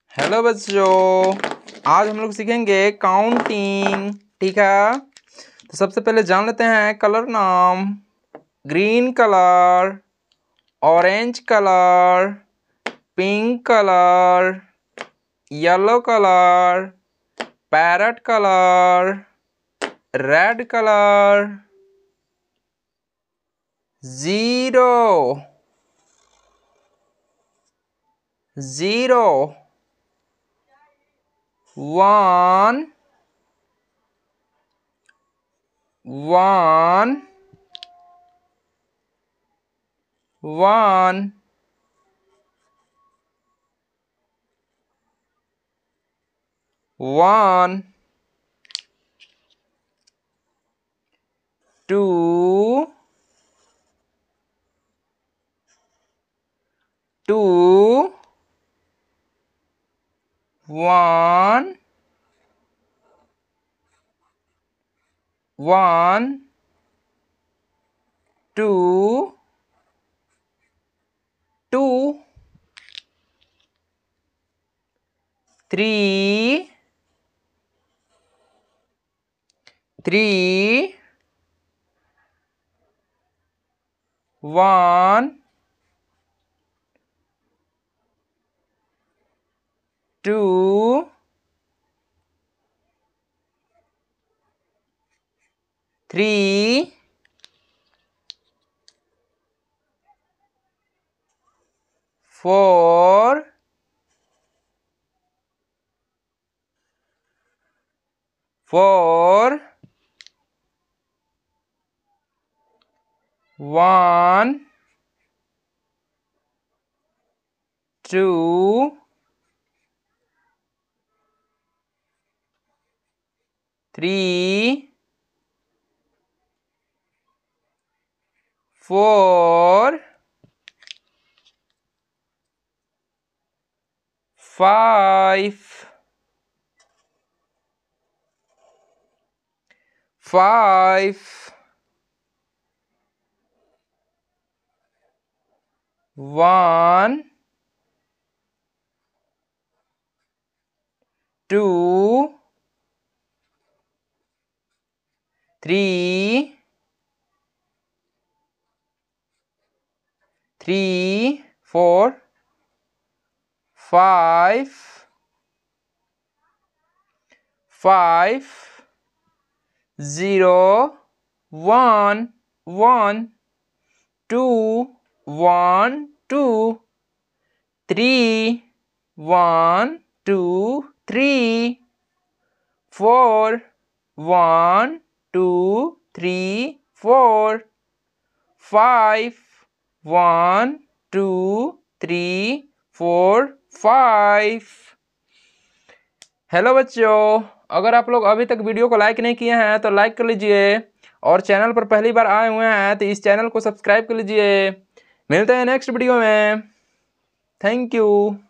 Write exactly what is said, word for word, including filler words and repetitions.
Hello बच्चों, आज हम लोग सीखेंगे काउंटिंग। ठीक है, तो सबसे पहले जान लेते हैं कलर नाम। Green colour, orange colour, pink colour, yellow colour, parrot colour, red colour, zero zero one one one one two two one one two two three three one two three four four one two three four five five one two three three four five five zero one one two one two three one two three four one two three four five one two three four five। Hello बच्चों, अगर आप लोग अभी तक video को like नहीं किए हैं तो लाइक कर लीजिए, और चैनल पर पहली बार आए हुए हैं तो इस चैनल को सब्सक्राइब कर लीजिए। मिलते हैं नेक्स्ट वीडियो में। Thank you.